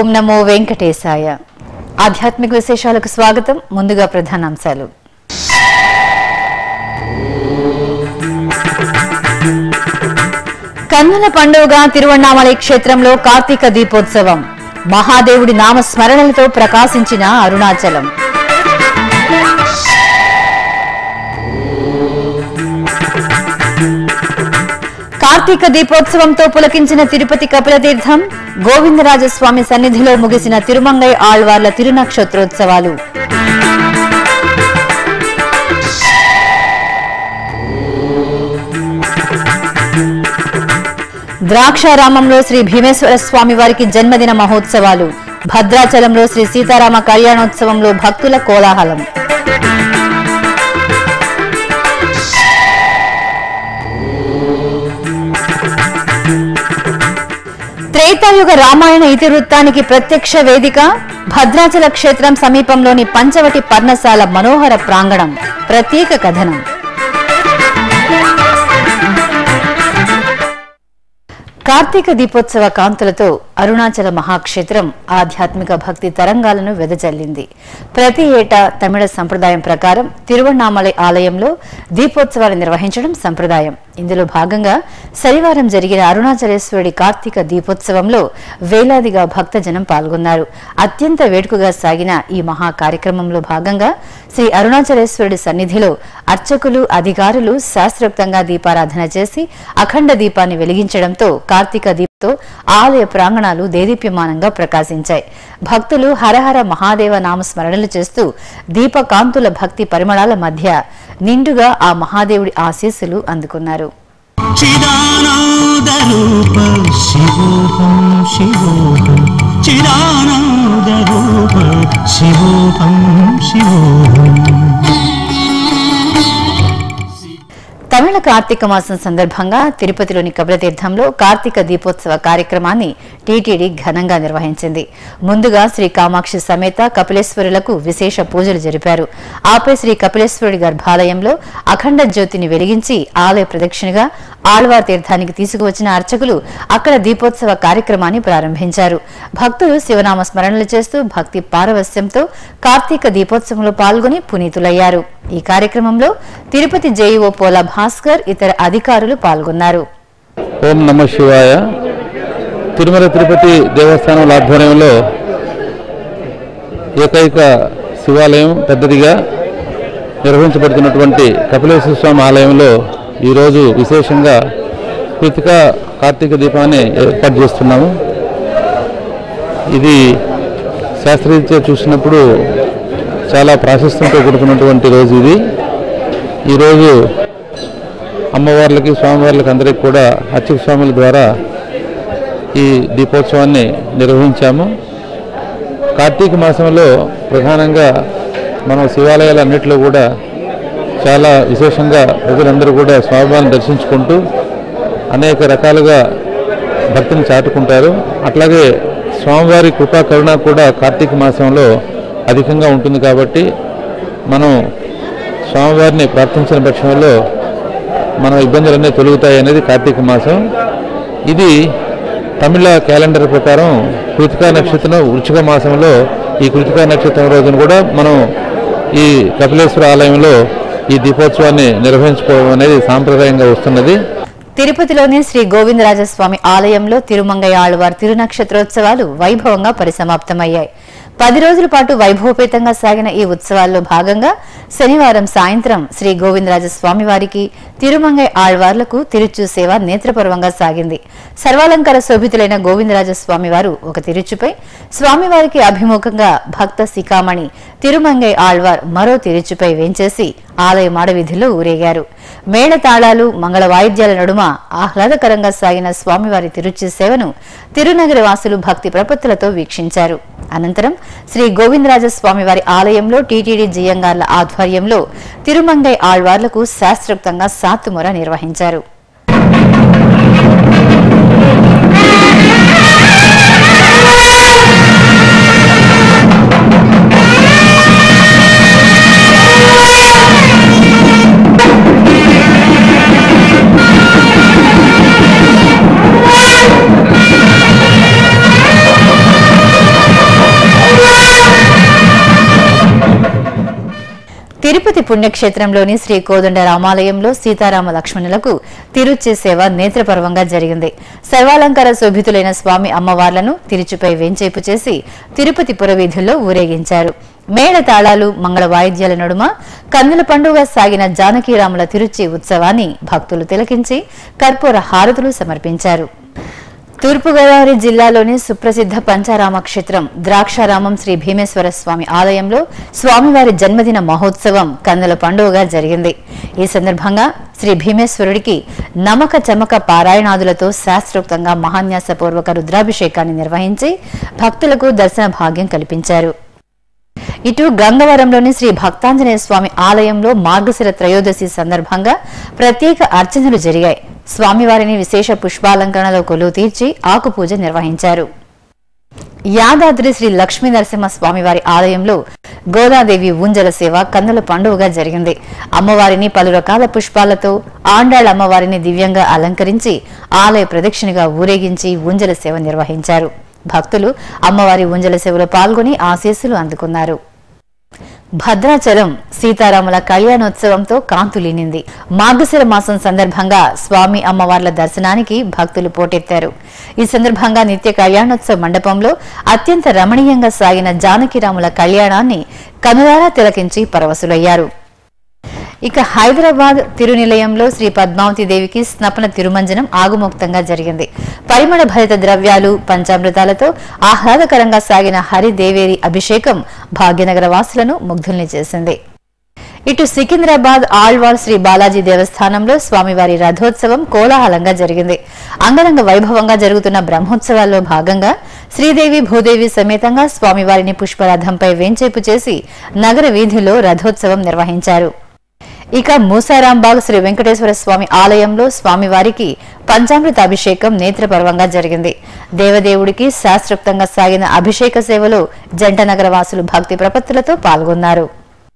ఓం నమో వెంకటేశాయ. ఆధ్యాత్మిక విశేషాలకు స్వాగతం. ముందుగా ప్రధానాంశాలు. కన్నుల పండుగ తిరువణ్ణామలై క్షేత్రంలో కార్తీక దీపోత్సవం. మహాదేవుడి నామస్మరణలతో ప్రకాశించిన అరుణాచలం. కార్తీక దీపోత్సవంతో పులకించిన తిరుపతి కపిలతీర్థం. గోవిందరాజస్వామి సన్నిధిలో ముగిసిన తిరుమంగై ఆళ్వార్ల తిరునక్షత్రోత్సవాలు. ద్రాక్షారామంలో శ్రీ భీమేశ్వర స్వామి వారికి జన్మదిన మహోత్సవాలు. భద్రాచలంలో శ్రీ సీతారామ కళ్యాణోత్సవంలో భక్తుల కోలాహలం. త్రేతాయుగ రామాయణ ఇతివృత్తానికి ప్రత్యక్ష వేదిక. భద్రాచల క్షేత్రం సమీపంలోని పంచవటి పర్ణశాల మనోహర ప్రాంగణం. ప్రత్యేక కథనం. కార్తీక దీపోత్సవ కాంతులతో అరుణాచల మహాక్షేత్రం ఆధ్యాత్మిక భక్తి తరంగాలను వెదజల్లింది. ప్రతి ఏటా తమిళ సంప్రదాయం ప్రకారం తిరువణ్ణామలై ఆలయంలో దీపోత్సవాలు నిర్వహించడం సంప్రదాయం. ఇందులో భాగంగా శనివారం జరిగిన అరుణాచలేశ్వరుడి కార్తీక దీపోత్సవంలో వేలాదిగా భక్తజనం పాల్గొన్నారు. అత్యంత వేడుకగా సాగిన ఈ మహా కార్యక్రమంలో భాగంగా శ్రీ అరుణాచలేశ్వరుడి సన్నిధిలో అర్చకులు, అధికారులు శాస్త్రోక్తంగా దీపారాధన చేసి అఖండ దీపాన్ని వెలిగించడంతో కార్తీక దీపంతో ఆలయ ప్రాంగణాలు దేదీప్యమానంగా ప్రకాశించాయి. భక్తులు హరహర మహాదేవ నామస్మరణలు చేస్తూ దీపకాంతుల భక్తి పరిమళాల మధ్య నిండుగా ఆ మహాదేవుడి ఆశీస్సులు అందుకున్నారు. తమిళ కార్తీక మాసం సందర్భంగా తిరుపతిలోని కపిలతీర్థంలో కార్తీక దీపోత్సవ కార్యక్రమాన్ని టీటీడీ ఘనంగా నిర్వహించింది. ముందుగా శ్రీ కామాక్షి సమేత కపిలేశ్వరులకు విశేష పూజలు జరిపారు. ఆపై శ్రీ కపిలేశ్వరుడి గర్భాలయంలో అఖండ జ్యోతిని వెలిగించి ఆలయ ప్రదక్షిణగా ఆళ్వార్ తీర్థానికి తీసుకువచ్చిన అర్చకులు అక్కడ దీపోత్సవ కార్యక్రమాన్ని ప్రారంభించారు. భక్తులు శివనామ స్మరణలు చేస్తూ భక్తి పారవస్యంతో కార్తీక దీపోత్సవంలో పాల్గొని పునీతులయ్యారు. ఈ కార్యక్రమంలో తిరుపతి జేఈఓ పోలా భాస్కర్, ఇతర అధికారులు పాల్గొన్నారు. ఓం నమః శివాయ. తిరుమల తిరుపతి దేవస్థానం ఆధ్వర్యంలో ఏకైక శివాలయం పెద్దదిగా నిర్వహించబడుతున్నటువంటి కపిలేశ్వర స్వామి ఆలయంలో ఈరోజు విశేషంగా కృతికా కార్తీక దీపాన్ని ఏర్పాటు చేస్తున్నాము. ఇది శాస్త్రీయంగా చూసినప్పుడు చాలా ప్రాశస్త్యంతో కూడుకున్నటువంటి రోజు ఇది. ఈరోజు అమ్మవార్లకి, స్వామివార్లకి అందరికీ కూడా అర్చక స్వాముల ద్వారా ఈ దీపోత్సవాన్ని నిర్వహించాము. కార్తీక మాసంలో ప్రధానంగా మనం శివాలయాలన్నింటిలో కూడా చాలా విశేషంగా ప్రజలందరూ కూడా స్వామివారిని దర్శించుకుంటూ అనేక రకాలుగా భక్తిని చాటుకుంటారు. అట్లాగే స్వామివారి కృపా కరుణ కూడా కార్తీక మాసంలో అధికంగా ఉంటుంది. కాబట్టి మనం స్వామివారిని ప్రార్థించిన పక్షంలో మన ఇబ్బందులన్నీ తొలగుతాయి అనేది కార్తీక మాసం. ఇది తమిళ క్యాలెండర్ ప్రకారం కృతికా నక్షత్రం వృశ్చిక మాసంలో ఈ కృతికా నక్షత్రం రోజున కూడా మనం ఈ కపిలేశ్వర ఆలయంలో ఈ దీపోత్సవాన్ని నిర్వహించుకోవడం అనేది సాంప్రదాయంగా వస్తున్నది. తిరుపతిలోని శ్రీ గోవిందరాజస్వామి ఆలయంలో తిరుమంగై ఆళ్వార్ తిరునక్షత్రోత్సవాలు వైభవంగా పరిసమాప్తమయ్యాయి. 10 రోజుల పాటు వైభవపేతంగా సాగిన ఈ ఉత్సవాల్లో భాగంగా శనివారం సాయంత్రం శ్రీ గోవిందరాజస్వామి వారికి, తిరుమంగై ఆళ్వార్లకు తిరుచు సేవ నేత్రపర్వంగా సాగింది. సర్వాలంకార శోభితులైన గోవిందరాజస్వామి వారు ఒక తిరుచుపై, స్వామివారికి అభిముఖంగా భక్త శిఖామణి తిరుమంగై ఆళ్వార్ మరో తిరుచుపై వేంచేసి ఆలయ మాడవీధుల్లో ఊరేగారు. మేళతాళాలు, మంగళ వాయిద్యాల నడుమ ఆహ్లాదకరంగా సాగిన స్వామివారి తిరుచి సేవను తిరునగర వాసులు భక్తి ప్రపత్తులతో వీక్షించారు. అనంతరం శ్రీ గోవిందరాజస్వామి వారి ఆలయంలో టీటీడీ జియంగార్ల ఆధ్వర్యంలో తిరుమంగై ఆళ్వార్లకు శాస్త్రోక్తంగా సాతుమొర నిర్వహించారు. తిరుపతి పుణ్యక్షేత్రంలోని శ్రీ కోదండ రామాలయంలో సీతారామ లక్ష్మణులకు తిరుచి సేవ నేత్రపర్వంగా జరిగింది. సర్వాలంకార శోభితులైన స్వామి అమ్మవార్లను తిరుచుపై వేంచేపు చేసి తిరుపతి పురవీధుల్లో ఊరేగించారు. మేళ తాళాలు, మంగళ వాయిద్యాల నడుమ కన్నుల పండుగ సాగిన జానకీరాముల తిరుచి ఉత్సవాన్ని భక్తులు తిలకించి కర్పూర హారతులు సమర్పించారు. తూర్పుగోదావరి జిల్లాలోని సుప్రసిద్ధ పంచారామ క్షేత్రం ద్రాక్షారామం శ్రీ భీమేశ్వర స్వామి ఆలయంలో స్వామివారి జన్మదిన మహోత్సవం కన్నుల పండుగగా జరిగింది. ఈ సందర్భంగా శ్రీ భీమేశ్వరుడికి నమక చమక పారాయణాదులతో శాస్త్రోక్తంగా మహాన్యాసపూర్వక రుద్రాభిషేకాన్ని నిర్వహించి భక్తులకు దర్శన భాగ్యం కల్పించారు. ఇటు గంగవరంలోని శ్రీ భక్తాంజనేయ స్వామి ఆలయంలో మార్గశిర త్రయోదశి సందర్భంగా ప్రత్యేక అర్చనలు జరిగాయి. స్వామివారిని విశేష పుష్పాలంకరణలో కొలువు తీర్చి ఆకుపూజ నిర్వహించారు. యాదాద్రి శ్రీ లక్ష్మీ నరసింహ స్వామివారి ఆలయంలో గోదాదేవి ఊంజల సేవ కన్నుల పండుగగా జరిగింది. అమ్మవారిని పలు రకాల పుష్పాలతో, ఆండాళ్ అమ్మవారిని దివ్యంగా అలంకరించి ఆలయ ప్రదక్షిణగా ఊరేగించి ఊంజల సేవ నిర్వహించారు. భక్తులు అమ్మవారి ఊంజల సేవలో పాల్గొని ఆశీస్సులు అందుకున్నారు. భద్రాచలం సీతారాముల కళ్యాణోత్సవంతో కాంతులీనింది. మార్గశిర మాసం సందర్భంగా స్వామి అమ్మవార్ల దర్శనానికి భక్తులు పోటెత్తారు. ఈ సందర్భంగా నిత్య కళ్యాణోత్సవ మండపంలో అత్యంత రమణీయంగా సాగిన జానకిరాముల కళ్యాణాన్ని కనులారా తిలకించి పరవశులయ్యారు. ఇక హైదరాబాద్ తిరునిలయంలో శ్రీ పద్మావతి దేవికి స్నపన తిరుమంజనం ఆగుముక్తంగా జరిగింది. పరిమళ భరిత ద్రవ్యాలు, పంచామృతాలతో ఆహ్లాదకరంగా సాగిన హరిదేవేరి అభిషేకం భాగ్యనగర వాసులను ముగ్ధుల్ని చేసింది. ఇటు సికింద్రాబాద్ ఆళ్వార్ శ్రీ బాలాజీ దేవస్థానంలో స్వామివారి రథోత్సవం కోలాహలంగా జరిగింది. అంగరంగ వైభవంగా జరుగుతున్న బ్రహ్మోత్సవాల్లో భాగంగా శ్రీదేవి భూదేవి సమేతంగా స్వామివారిని పుష్పరథంపై వేంచేపు చేసి నగర వీధిలో రథోత్సవం నిర్వహించారు. ఇక మూసారాంబాగ్ శ్రీ వెంకటేశ్వర స్వామి ఆలయంలో స్వామివారికి పంచామృత అభిషేకం నేత్రపర్వంగా జరిగింది. దేవదేవుడికి శాస్త్రోక్తంగా సాగిన అభిషేక సేవలో జంట నగర వాసులు భక్తి ప్రపత్తులతో పాల్గొన్నారు.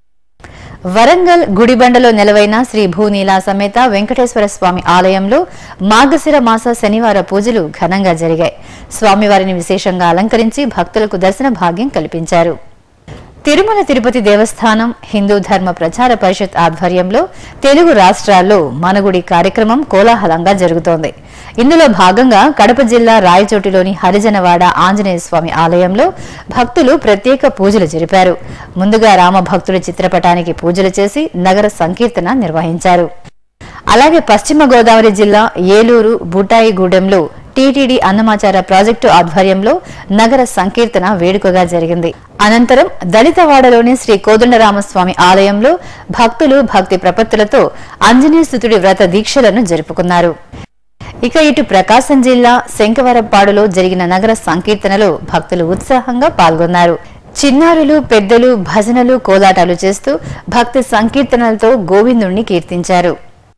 వరంగల్ గుడిబండలో నెలవైన శ్రీ భూనీలా సమేత వెంకటేశ్వర స్వామి ఆలయంలో మార్గశిర మాస శనివార పూజలు ఘనంగా జరిగాయి. స్వామివారిని విశేషంగా అలంకరించి భక్తులకు దర్శన భాగ్యం కల్పించారు. తిరుమల తిరుపతి దేవస్థానం హిందూ ధర్మ ప్రచార పరిషత్ ఆధ్వర్యంలో తెలుగు రాష్ట్రాల్లో మనగుడి కార్యక్రమం కోలాహలంగా జరుగుతోంది. ఇందులో భాగంగా కడప జిల్లా రాయచోటిలోని హరిజనవాడ ఆంజనేయ స్వామి ఆలయంలో భక్తులు ప్రత్యేక పూజలు జరిపారు. ముందుగా రామభక్తుడి చిత్రపటానికి పూజలు చేసి నగర సంకీర్తన నిర్వహించారు. అలాగే పశ్చిమ గోదావరి జిల్లా ఏలూరు బుటాయిగూడెంలో టీటీడీ అన్నమాచార ప్రాజెక్టు ఆధ్వర్యంలో నగర సంకీర్తన వేడుకగా జరిగింది. అనంతరం దళితవాడలోని శ్రీ కోదండరామస్వామి ఆలయంలో భక్తులు భక్తి ప్రపత్తులతో ఆంజనేయస్తుతుడి వ్రత దీక్షలను జరుపుకున్నారు. ఇక ఇటు ప్రకాశం జిల్లా శంకవరపాడులో జరిగిన నగర సంకీర్తనలో భక్తులు ఉత్సాహంగా పాల్గొన్నారు. చిన్నారులు, పెద్దలు భజనలు, కోలాటాలు చేస్తూ భక్తి సంకీర్తనలతో గోవిందుణ్ణి కీర్తించారు.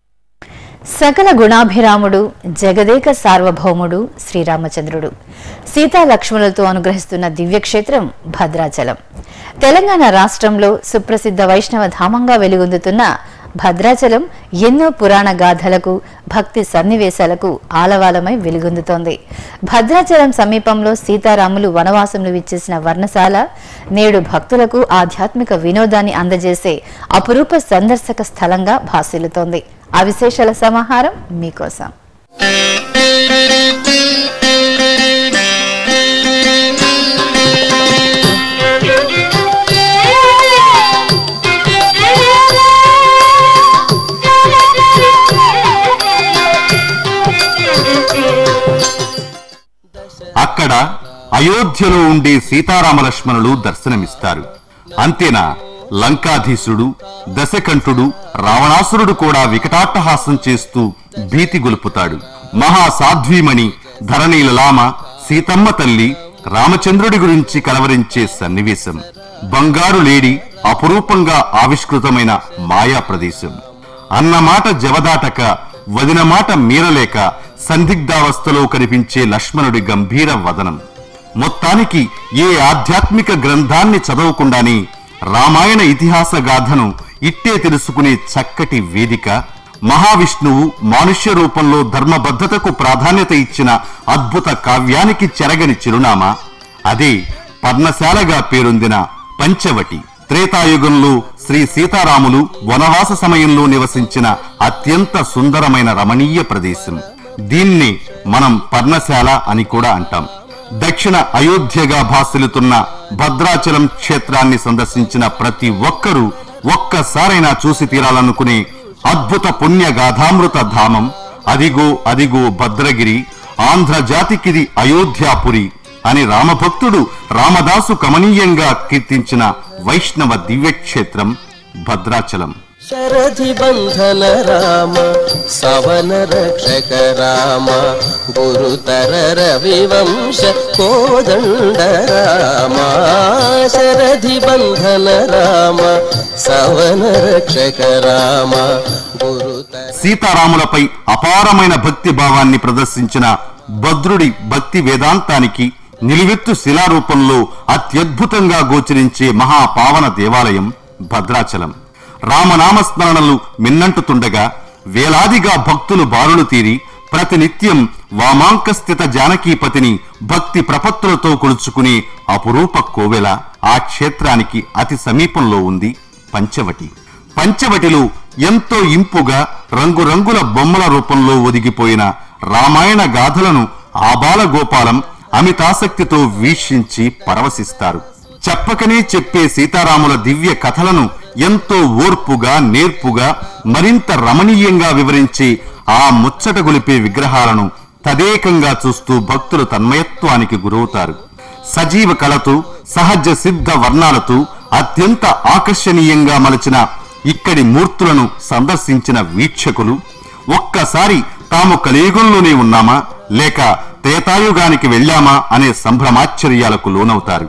సకల గుణాభిరాముడు, జగదేక సార్వభౌముడు శ్రీరామచంద్రుడు సీతా లక్ష్మణులతో అనుగ్రహిస్తున్న దివ్యక్షేత్రం భద్రాచలం. తెలంగాణ రాష్ట్రంలో సుప్రసిద్ధ వైష్ణవ ధామంగా వెలుగొందుతున్న భద్రాచలం ఎన్నో పురాణ గాథలకు, భక్తి సన్నివేశాలకు ఆలవాలమై వెలుగొందుతోంది. భద్రాచలం సమీపంలో సీతారాములు వనవాసంలో విచ్చేసిన వర్ణశాల నేడు భక్తులకు ఆధ్యాత్మిక వినోదాన్ని అందజేసే అపురూప సందర్శక స్థలంగా భాసిల్లుతోంది. ఆ విశేషాల సమాహారం మీకోసం. అక్కడ అయోధ్యలో ఉండే సీతారామ లక్ష్మణులు దర్శనమిస్తారు. అంతేనా, లంకాధీశుడు, దశకంఠుడు, రావణాసురుడు కూడా వికటాట్టహాసం చేస్తూ భీతి గొలుపుతాడు. మహాసాధ్వీమణి ధరణీలలామ సీతమ్మ తల్లి రామచంద్రుడి గురించి కలవరించే సన్నివేశం. బంగారు లేడి అపురూపంగా ఆవిష్కృతమైన మాయా ప్రదేశం. అన్నమాట జవదాటక, వదిన మాట మీరలేక సందిగ్ధావస్థలో కనిపించే లక్ష్మణుడి గంభీర వదనం. మొత్తానికి ఏ ఆధ్యాత్మిక గ్రంథాన్ని చదవకుండానే రామాయణ ఇతిహాస గాథను ఇట్టే తెలుసుకునే చక్కటి వేదిక. మహావిష్ణువు మానుష్య రూపంలో ధర్మబద్ధతకు ప్రాధాన్యత ఇచ్చిన అద్భుత కావ్యానికి చెరగని చిరునామా అదే పర్ణశాలగా పేరొందిన పంచవటి. త్రేతాయుగంలో శ్రీ సీతారాములు వనవాస సమయంలో నివసించిన అత్యంత సుందరమైన రమణీయ ప్రదేశం. దీన్ని మనం పర్ణశాల అని కూడా అంటాం. దక్షిణ అయోధ్యగా భాసిల్లుతున్న భద్రాచలం క్షేత్రాన్ని సందర్శించిన ప్రతి ఒక్కరూ ఒక్కసారైనా చూసి తీరాలనుకునే అద్భుత పుణ్యగాథామృత ధామం. అదిగో అదిగో భద్రగిరి, ఆంధ్ర జాతికిది అయోధ్యాపురి అని రామభక్తుడు రామదాసు కమనీయంగా కీర్తించిన వైష్ణవ దివ్యక్షేత్రం భద్రాచలం. శరధి బంధన రామ, సవన రక్షక రామ, గురుతర రవివంశ కోదండ రామ. శరధి బంధన రామ, సవన రక్షక రామ, గురుతర. సీతారాములపై అపారమైన భక్తి భావాన్ని ప్రదర్శించిన భద్రుడి భక్తి వేదాంతానికి నిలువెత్తు శిలారూపంలో అత్యద్భుతంగా గోచరించే మహాపావన దేవాలయం భద్రాచలం. రామనామస్మరణలు మిన్నంటుతుండగా వేలాదిగా భక్తులు బారులు తీరి ప్రతినిత్యం వామాంకస్థిత జానకీపతిని భక్తి ప్రపత్తులతో కొలుచుకునే అపురూప కోవెల ఆ క్షేత్రానికి అతి సమీపంలో ఉంది పంచవటి. పంచవటిలో ఎంతో ఇంపుగా రంగురంగుల బొమ్మల రూపంలో ఒదిగిపోయిన రామాయణ గాథలను ఆబాల గోపాలం అమితాసక్తితో వీక్షించి పరవశిస్తారు. చెప్పకనే చెప్పే సీతారాముల దివ్య కథలను ఎంతో ఓర్పుగా నేర్పుగా మరింత రమణీయంగా వివరించే ఆ ముచ్చట గొలిపే విగ్రహాలను తదేకంగా చూస్తూ భక్తులు తన్మయత్వానికి గురవుతారు. సజీవ కళతో సహజ సిద్ధ వర్ణాలతో అత్యంత ఆకర్షణీయంగా మలచిన ఇక్కడి మూర్తులను సందర్శించిన వీక్షకులు ఒక్కసారి తాము కలియుగంలోనే ఉన్నామా లేక త్రేతాయుగానికి వెళ్ళామా అనే సంభ్రమాశ్చర్యాలకు లోనవుతారు.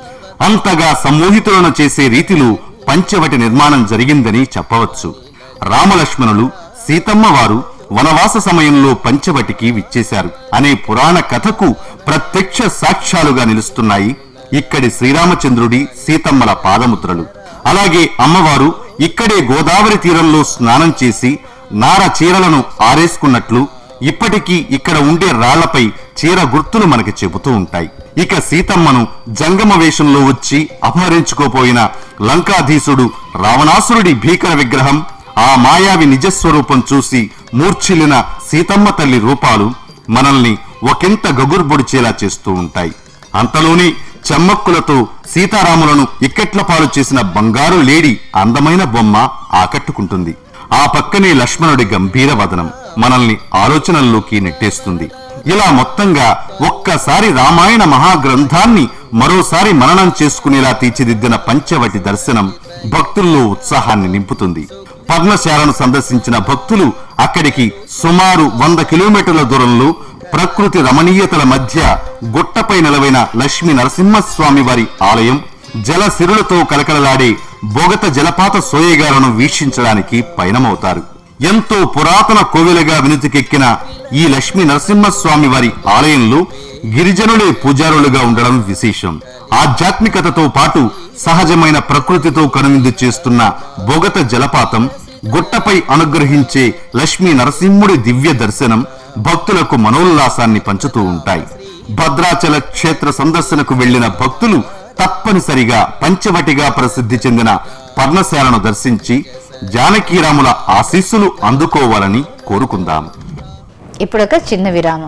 అంతగా సమ్మోహితులను చేసే రీతిలో పంచవటి నిర్మాణం జరిగిందని చెప్పవచ్చు. రామలక్ష్మణులు సీతమ్మ వారు వనవాస సమయంలో పంచవటికి విచ్చేశారు అనే పురాణ కథకు ప్రత్యక్ష సాక్ష్యాలుగా నిలుస్తున్నాయి ఇక్కడి శ్రీరామచంద్రుడి సీతమ్మల పాదముద్రలు. అలాగే అమ్మవారు ఇక్కడే గోదావరి తీరంలో స్నానం చేసి నార చీరలను ఆరేసుకున్నట్లు ఇప్పటికీ ఇక్కడ ఉండే రాళ్లపై చీర గుర్తులు మనకి చెబుతూ ఉంటాయి. ఇక సీతమ్మను జంగమ వేషంలో వచ్చి అపహరించుకోపోయిన లంకాధీసుడు రావణాసురుడి భీకర విగ్రహం, ఆ మాయావి నిజస్వరూపం చూసి మూర్ఛిల్లిన సీతమ్మ తల్లి రూపాలు మనల్ని ఒకంత గగుర్బొడిచేలా చేస్తూ ఉంటాయి. అంతలోనే చెమ్మక్కులతో సీతారాములను ఇక్కట్ల పాలు చేసిన బంగారు లేడి అందమైన బొమ్మ ఆకట్టుకుంటుంది. ఆ పక్కనే లక్ష్మణుడి గంభీర వదనం మనల్ని ఆలోచనల్లోకి నెట్టేస్తుంది. ఇలా మొత్తంగా ఒక్కసారి రామాయణ మహాగ్రంథాన్ని మరోసారి మననం చేసుకునేలా తీర్చిదిద్దిన పంచవటి దర్శనం భక్తుల్లో ఉత్సాహాన్ని నింపుతుంది. పర్ణశాలను సందర్శించిన భక్తులు అక్కడికి సుమారు 100 కిలోమీటర్ల దూరంలో ప్రకృతి రమణీయతల మధ్య గుట్టపై నిలవైన లక్ష్మీ నరసింహస్వామి వారి ఆలయం, జలసిరులతో కలకలలాడే బొగత జలపాత సోయగాలను వీక్షించడానికి పయనమవుతారు. ఎంతో పురాతన కోవెలగా వినుతికెక్కిన ఈ లక్ష్మీ నరసింహస్వామి వారి ఆలయంలో గిరిజనులే పూజారులుగా ఉండడం విశేషం. ఆధ్యాత్మికతతో పాటు సహజమైన ప్రకృతితో కనువిందు చేస్తున్న బొగత జలపాతం, గుట్టపై అనుగ్రహించే లక్ష్మీ నరసింహుడి దివ్య దర్శనం భక్తులకు మనోల్లాసాన్ని పంచుతూ ఉంటాయి. భద్రాచల క్షేత్ర సందర్శనకు వెళ్లిన భక్తులు తప్పనిసరిగా పంచవటిగా ప్రసిద్ధి చెందిన పర్ణశాలను దర్శించి జానకీరాముల ఆశీస్సులు అందుకోవాలని కోరుకుందాం. ఇప్పుడొక చిన్న విరామం.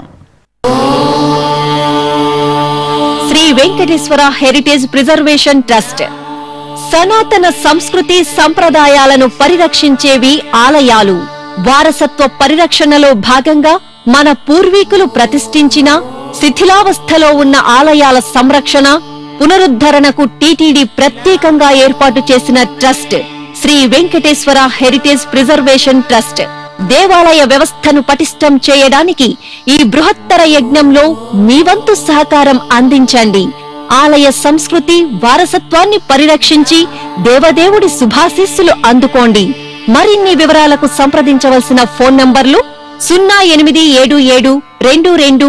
Shri Venkateswara heritage preservation trust సనాతన సంస్కృతి సంప్రదాయాలను పరిరక్షించేవి ఆలయాలు. వారసత్వ పరిరక్షణలో భాగంగా మన పూర్వీకులు ప్రతిష్ఠించిన శిథిలావస్థలో ఉన్న ఆలయాల సంరక్షణ పునరుద్ధరణకు టీటీడీ ప్రత్యేకంగా ఏర్పాటు చేసిన trust Shri Venkateswara heritage preservation trust. దేవాలయ వ్యవస్థను పటిష్టం చేయడానికి ఈ బృహత్తర యజ్ఞంలో మీ వంతు సహకారం అందించండి. ఆలయ సంస్కృతి వారసత్వాన్ని పరిరక్షించి దేవదేవుడి శుభాశీస్సులు అందుకోండి. మరిన్ని వివరాలకు సంప్రదించవలసిన ఫోన్ నంబర్లు 0877 22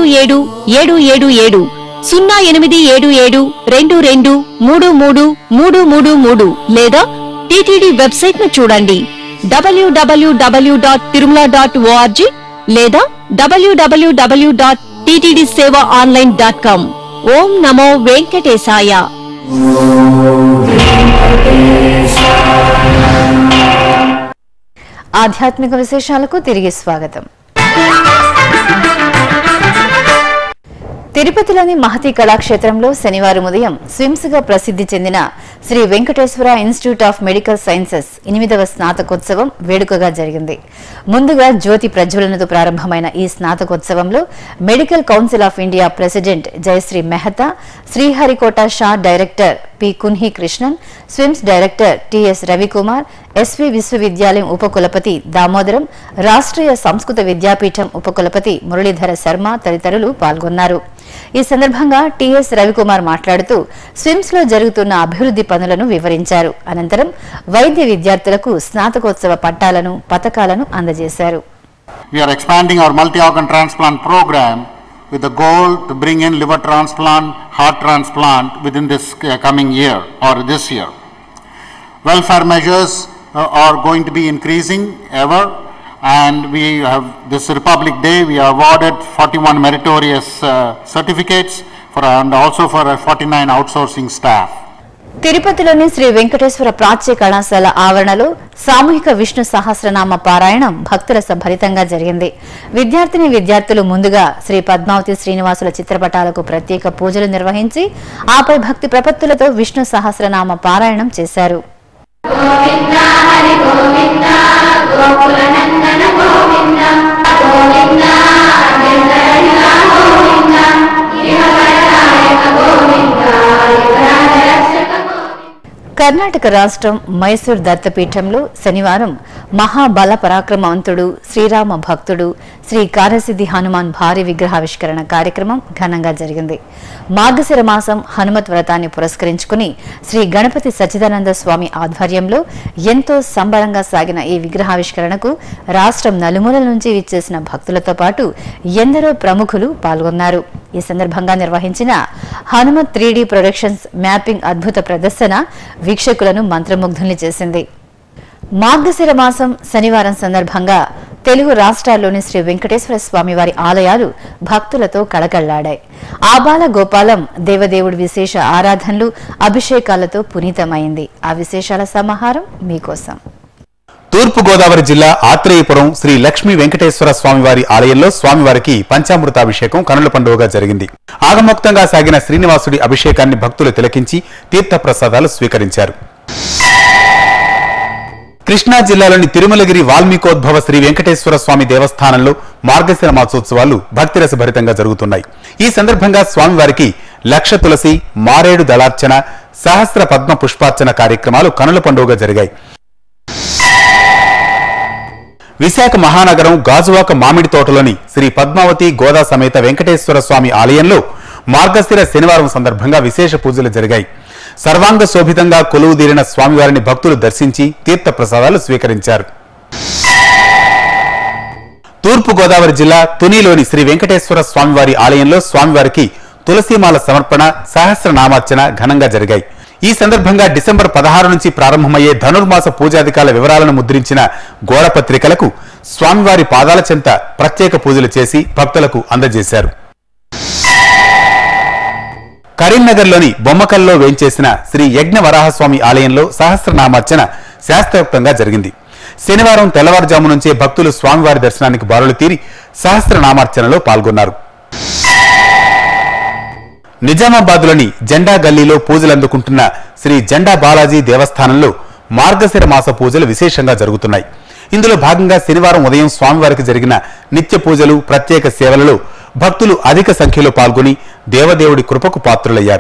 77 0877 22 33 లేదా టీటీడీ వెబ్సైట్ ను చూడండి www.tirumala.org లేదా www.ttdsevaonline.com. ఓం నమో వెంకటేశాయ. ఆధ్యాత్మిక విశేషాలకు తిరిగి స్వాగతం. తిరుపతిలోని మహతి కళాక్షేత్రంలో శనివారం ఉదయం స్విమ్స్ గా ప్రసిద్ధి చెందిన Shri Venkateswara institute of medical sciences 8వ స్నాతకోత్సవం వేడుకగా జరిగింది. ముందుగా జ్యోతి ప్రజ్వలనతో ప్రారంభమైన ఈ స్నాతకోత్సవంలో medical council of India president Jayashree Mehta, Sriharikota SHAR director P Kunhi Krishnan, SVIMS director TS Ravikumar, SV విశ్వవిద్యాలయం ఉపకులపతి దామోదరం, రాష్ట్రీయ సంస్కృత విద్యాపీఠం ఉపకులపతి మురళీధర శర్మ తదితరులు పాల్గొన్నారు. ఈ సందర్భంగా టిఎస్ రవికుమార్ మాట్లాడుతూ స్విమ్స్ లో జరుగుతున్న అభివృద్ధి పనులను వివరించారు. అనంతరం వైద్య విద్యార్థులకు స్నాతకోత్సవ పట్టాలను, పతకాలను అందజేశారు. We are expanding our multi-organ transplant program with the goal to bring in liver transplant, heart transplant within this coming year or this year. Welfare measures are going to be increasing ever, and we have this Republic Day we awarded 41 meritorious certificates and also for 49 outsourcing staff. తిరుపతిలోని శ్రీ వెంకటేశ్వర ప్రాచ్య కళాశాల ఆవరణలో సామూహిక విష్ణు సహస్రనామ పారాయణం భక్తురస భరితంగా జరిగింది. విద్యార్థులు ముందుగా శ్రీ పద్మావతి శ్రీనివాసుల చిత్రపటాలకు ప్రత్యేక పూజలు నిర్వహించి ఆపై భక్తి ప్రపత్తులతో విష్ణు సహస్రనామ పారాయణం చేశారు. కర్ణాటక రాష్ట్రం మైసూర్ దత్తపీఠంలో శనివారం మహాబల పరాక్రమవంతుడు శ్రీరామ భక్తుడు శ్రీ కారసిద్ధి హనుమాన్ భారీ విగ్రహావిష్కరణ కార్యక్రమం ఘనంగా జరిగింది. మార్గశిర మాసం హనుమత్ వ్రతాన్ని పురస్కరించుకుని శ్రీ గణపతి సచ్చిదానంద స్వామి ఆధ్వర్యంలో ఎంతో సంబరంగా సాగిన ఈ విగ్రహావిష్కరణకు రాష్ట్రం నలుమూలల నుంచి విచ్చేసిన భక్తులతో పాటు ఎందరో ప్రముఖులు పాల్గొన్నారు. ఈ సందర్భంగా నిర్వహించిన హనుమత్ 3D ప్రొడక్షన్స్ మ్యాపింగ్ అద్భుత ప్రదర్శన వీక్షకులను మంత్రముగ్ధుల్ని చేసింది. మార్గశిర మాసం శనివారం సందర్భంగా తెలుగు రాష్ట్రాల్లోని శ్రీ వెంకటేశ్వర స్వామి వారి ఆలయాలు భక్తులతో కళకళ్లాడాయి. ఆబాల గోపాలం దేవదేవుడి విశేష ఆరాధనలు, అభిషేకాలతో పునీతమైంది. ఆ విశేషాల సమాహారం మీకోసం. తూర్పుగోదావరి జిల్లా ఆత్రేయపురం శ్రీ లక్ష్మీ వెంకటేశ్వర స్వామివారి ఆలయంలో స్వామివారికి పంచామృతాభిషేకం కనుల పండుగగా జరిగింది. ఆగమోక్తంగా సాగిన శ్రీనివాసుడి అభిషేకాన్ని భక్తులు తిలకించి తీర్థప్రసాదాలు స్వీకరించారు. కృష్ణా జిల్లాలోని తిరుమలగిరి వాల్మీకోద్భవ శ్రీ వెంకటేశ్వర స్వామి దేవస్థానంలో మార్గశిర మాసోత్సవాలు భక్తిరస భరితంగా జరుగుతున్నాయి. ఈ సందర్భంగా స్వామివారికి లక్ష తులసి, మారేడు దళార్చన, సహస్ర పద్మ పుష్పార్చన కార్యక్రమాలు కనుల పండుగగా జరిగాయి. విశాఖ మహానగరం గాజువాక మామిడి తోటలోని శ్రీ పద్మావతి గోదా సమేత వెంకటేశ్వర స్వామి ఆలయంలో మార్గశిర శనివారం సందర్భంగా విశేష పూజలు జరిగాయి. సర్వాంగ శోభితంగా కొలువుదీరిన స్వామివారిని భక్తులు దర్శించి తీర్థ ప్రసాదాలు స్వీకరించారు. తూర్పుగోదావరి జిల్లా తునిలోని శ్రీ వెంకటేశ్వర స్వామివారి ఆలయంలో స్వామివారికి తులసీమాల సమర్పణ, సహస్రనామార్చన ఘనంగా జరిగాయి. ఈ సందర్భంగా డిసెంబర్ 16 నుంచి ప్రారంభమయ్యే ధనుర్మాస పూజాధికాల వివరాలను ముద్రించిన గోడపత్రికలకు స్వామివారి పాదాల చెంత ప్రత్యేక పూజలు చేసి భక్తులకు అందజేశారు. కరీంనగర్లోని బొమ్మకల్లో వేంచేసిన శ్రీ యజ్ఞ వరాహస్వామి ఆలయంలో సహస్రనామార్చన శాస్త్రోక్తంగా జరిగింది. శనివారం తెల్లవారుజాము నుంచే భక్తులు స్వామివారి దర్శనానికి బారులు తీరి సహస్రనామార్చనలో పాల్గొన్నారు. నిజామాబాద్లోని జెండా గల్లీలో పూజలందుకుంటున్న శ్రీ జెండా బాలాజీ దేవస్థానంలో మార్గశిర మాస పూజలు విశేషంగా జరుగుతున్నాయి. ఇందులో భాగంగా శనివారం ఉదయం స్వామివారికి జరిగిన నిత్య పూజలు, ప్రత్యేక సేవలలో భక్తులు అధిక సంఖ్యలో పాల్గొని దేవదేవుడి కృపకు పాత్రులయ్యారు.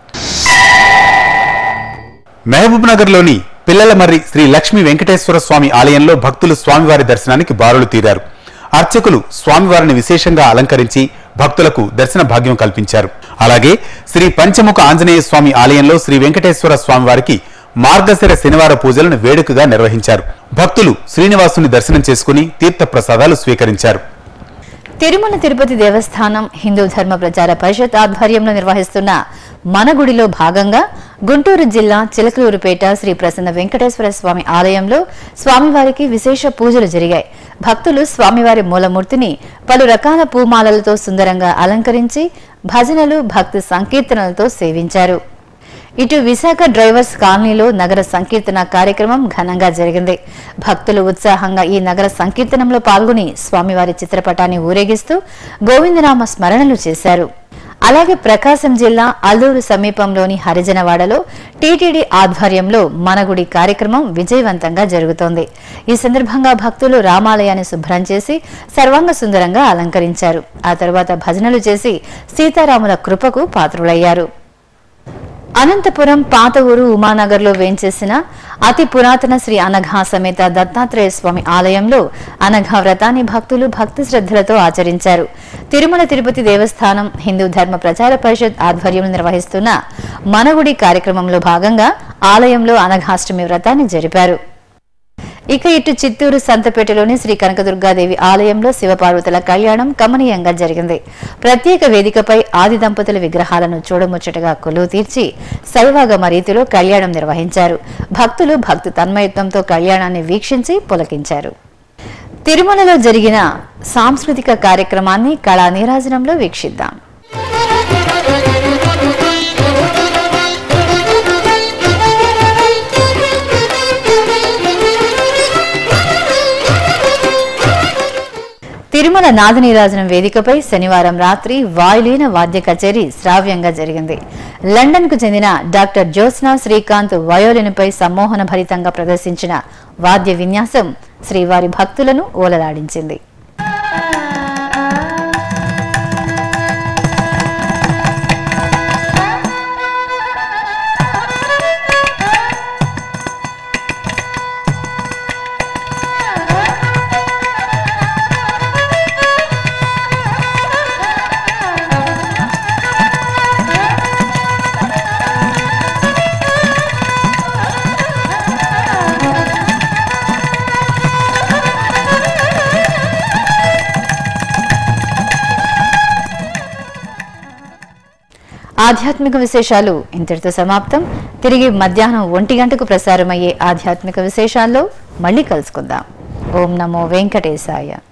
మహబూబ్ నగర్లోని పిల్లలమర్రి శ్రీ లక్ష్మీ వెంకటేశ్వర స్వామి ఆలయంలో భక్తులు స్వామివారి దర్శనానికి బారులు తీరారు. అర్చకులు స్వామివారిని విశేషంగా అలంకరించి భక్తులకు దర్శన భాగ్యం కల్పించారు. అలాగే శ్రీ పంచముఖ ఆంజనేయ స్వామి ఆలయంలో శ్రీ వెంకటేశ్వర స్వామివారికి మార్గశిర శనివార పూజలను వేడుకగా నిర్వహించారు. భక్తులు శ్రీనివాసుని దర్శనం చేసుకుని తీర్థ ప్రసాదాలు స్వీకరించారు. తిరుమల తిరుపతి దేవస్థానం హిందూ ధర్మ ప్రచార పరిషత్ ఆధ్వర్యంలో నిర్వహిస్తున్న మన గుడిలో భాగంగా గుంటూరు జిల్లా చిలకలూరుపేట శ్రీ ప్రసన్న వెంకటేశ్వర స్వామి ఆలయంలో స్వామివారికి విశేష పూజలు జరిగాయి. భక్తులు స్వామివారి మూలమూర్తిని పలు రకాల పూమాలలతో సుందరంగా అలంకరించి భజనలు, భక్తి సంకీర్తనలతో సేవించారు. ఇటు విశాఖ డ్రైవర్స్ కాలనీలో నగర సంకీర్తన కార్యక్రమం ఘనంగా జరిగింది. భక్తులు ఉత్సాహంగా ఈ నగర సంకీర్తనంలో పాల్గొని స్వామివారి చిత్రపటాన్ని ఊరేగిస్తూ గోవిందనామ స్మరణలు చేశారు. అలాగే ప్రకాశం జిల్లా అల్లూరు సమీపంలోని హరిజనవాడలో టీటీడీ ఆధ్వర్యంలో మనగుడి కార్యక్రమం విజయవంతంగా జరుగుతోంది. ఈ సందర్భంగా భక్తులు రామాలయాన్ని శుభ్రం చేసి సర్వాంగ సుందరంగా అలంకరించారు. ఆ తర్వాత భజనలు చేసి సీతారాముల కృపకు పాత్రులయ్యారు. అనంతపురం పాత ఊరు ఉమానగర్లో వేంచేసిన అతి పురాతన శ్రీ అనఘా సమేత దత్తాత్రేయ స్వామి ఆలయంలో అనఘా వ్రతాన్ని భక్తులు భక్తి శ్రద్ధలతో ఆచరించారు. తిరుమల తిరుపతి దేవస్థానం హిందూ ధర్మ ప్రచార పరిషత్ ఆధ్వర్యంలో నిర్వహిస్తున్న మనగుడి కార్యక్రమంలో భాగంగా ఆలయంలో అనఘాష్టమి వ్రతాన్ని జరిపారు. ఇక ఇటు చిత్తూరు సంతపేటలోని శ్రీ కనకదుర్గాదేవి ఆలయంలో శివపార్వతుల కళ్యాణం కమనీయంగా జరిగింది. ప్రత్యేక వేదికపై ఆది దంపతుల విగ్రహాలను చూడముచ్చటగా కొలువు తీర్చి శైవాగమ రీతిలో కళ్యాణం నిర్వహించారు. భక్తులు భక్తి తన్మయత్వంతో కళ్యాణాన్ని వీక్షించి పులకించారు. తిరుమలలో జరిగిన సాంస్కృతిక కార్యక్రమాన్ని కళా నీరాజనంలో వీక్షిద్దాం. తిరుమల నాదనీరాజనం వేదికపై శనివారం రాత్రి వాయులీన వాద్య కచేరీ శ్రావ్యంగా జరిగింది. లండన్ కు చెందిన డాక్టర్ జ్యోత్స్నా శ్రీకాంత్ వయోలిన్పై సమ్మోహన భరితంగా ప్రదర్శించిన వాద్య విన్యాసం శ్రీవారి భక్తులను ఓలలాడించింది. ఆధ్యాత్మిక విశేషాలు ఇంతటితో సమాప్తం. తిరిగి మధ్యాహ్నం 1 గంటకు ప్రసారమయ్యే ఆధ్యాత్మిక విశేషాల్లో మళ్ళీ కలుసుకుందాం. ఓం నమో వెంకటేశాయ.